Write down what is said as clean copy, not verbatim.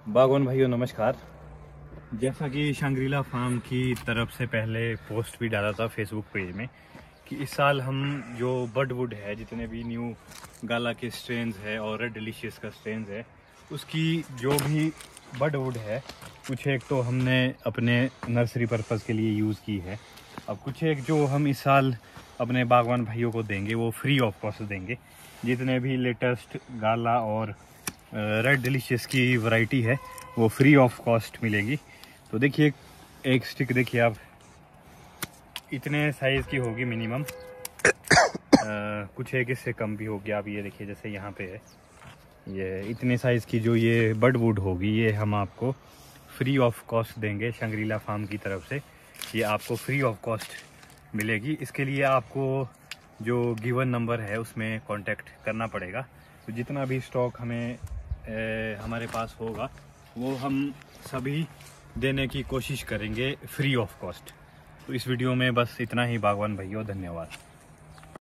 बागवान भाइयों नमस्कार। जैसा कि शंग्रीला फार्म की तरफ से पहले पोस्ट भी डाला था फेसबुक पेज में कि इस साल हम जो बडवुड है, जितने भी न्यू गाला के स्ट्रेन्स है और रेड डिलीशियस का स्ट्रेन्स है, उसकी जो भी बडवुड है कुछ एक तो हमने अपने नर्सरी पर्पज़ के लिए यूज़ की है। अब कुछ एक जो हम इस साल अपने बागवान भाइयों को देंगे वो फ्री ऑफ कॉस्ट देंगे। जितने भी लेटेस्ट गाला और रेड डिलीशियस की वैरायटी है वो फ्री ऑफ कॉस्ट मिलेगी। तो देखिए एक स्टिक देखिए आप, इतने साइज़ की होगी मिनिमम, कुछ एक इससे कम भी होगी। आप ये देखिए जैसे यहाँ पे है, ये इतने साइज़ की जो ये बडवुड होगी ये हम आपको फ्री ऑफ कॉस्ट देंगे शंग्रीला फार्म की तरफ से। ये आपको फ्री ऑफ कॉस्ट मिलेगी। इसके लिए आपको जो गिवन नंबर है उसमें कांटेक्ट करना पड़ेगा। तो जितना भी स्टॉक हमारे पास होगा वो हम सभी देने की कोशिश करेंगे फ्री ऑफ कॉस्ट। तो इस वीडियो में बस इतना ही बागवान भाइयों, धन्यवाद।